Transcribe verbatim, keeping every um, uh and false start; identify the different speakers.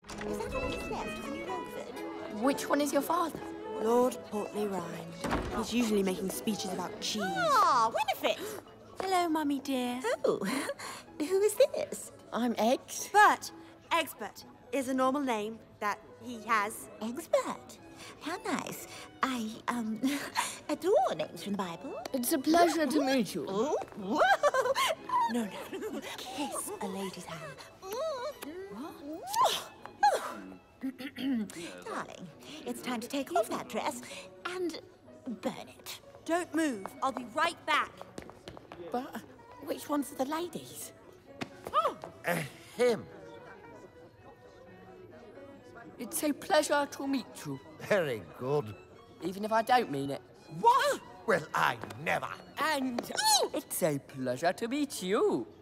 Speaker 1: Is that all that's left of the New Longford?
Speaker 2: Which one is your father?
Speaker 3: Lord Portley Rhynd. He's usually making speeches about cheese.
Speaker 1: Ah, Winifred!
Speaker 3: Hello, Mummy dear.
Speaker 1: Oh, who is this?
Speaker 2: I'm Eggs.
Speaker 3: Bert. Egbert is a normal name that he has.
Speaker 1: Egbert. How nice. I, um, adore names from the Bible.
Speaker 2: It's a pleasure to meet you.
Speaker 1: Oh, whoa!
Speaker 3: No, no. Kiss a lady's hand.
Speaker 1: Darling, it's time to take off that dress and burn it.
Speaker 3: Don't move. I'll be right back.
Speaker 2: But which one's the ladies?
Speaker 4: Uh, him.
Speaker 2: It's a pleasure to meet you,
Speaker 4: Very good.
Speaker 2: even if I don't mean it.
Speaker 4: What? Well, I never.
Speaker 2: And it's a pleasure to meet you.